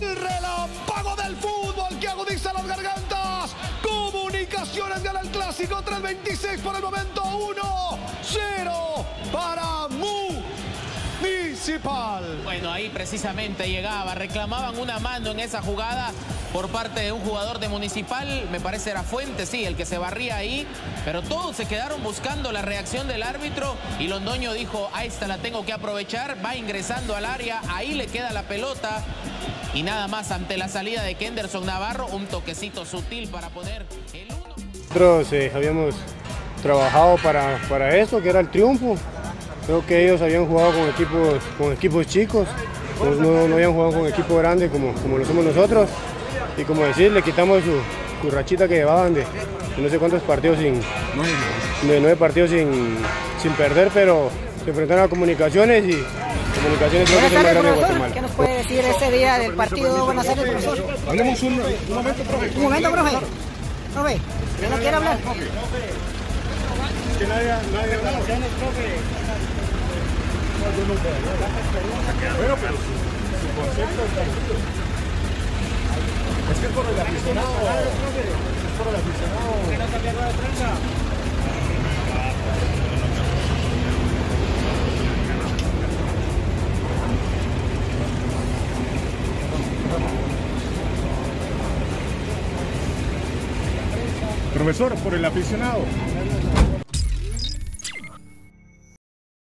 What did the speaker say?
El relámpago del fútbol que agudiza las gargantas. Comunicaciones gana el clásico 3-26 por el momento. 1-0 para Municipal. Bueno, ahí precisamente llegaba, reclamaban una mano en esa jugada por parte de un jugador de Municipal, me parece era Fuentes, sí, el que se barría ahí, pero todos se quedaron buscando la reacción del árbitro y Londoño dijo, a esta la tengo que aprovechar, va ingresando al área, ahí le queda la pelota y nada más ante la salida de Kenderson Navarro, un toquecito sutil para poner el 1. Nosotros habíamos trabajado para esto, que era el triunfo. Creo que ellos habían jugado con equipos chicos, no habían jugado con equipos grandes como lo somos nosotros. Y como decir, le quitamos su rachita que llevaban de no sé cuántos partidos de 9 partidos sin perder, pero se enfrentaron a Comunicaciones y Comunicaciones creo que es el más grande de Guatemala. ¿Qué nos puede decir ese día del partido? Buenas tardes, profesor. Hablemos un momento, profe. Un momento, profe. Profe, ¿quién no quiere hablar? Que nadie habla. Bueno, pero su concepto está justo. Es que es por el aficionado. Es por el aficionado. ¿Qué no cambiaron de prensa? Profesor, por el aficionado.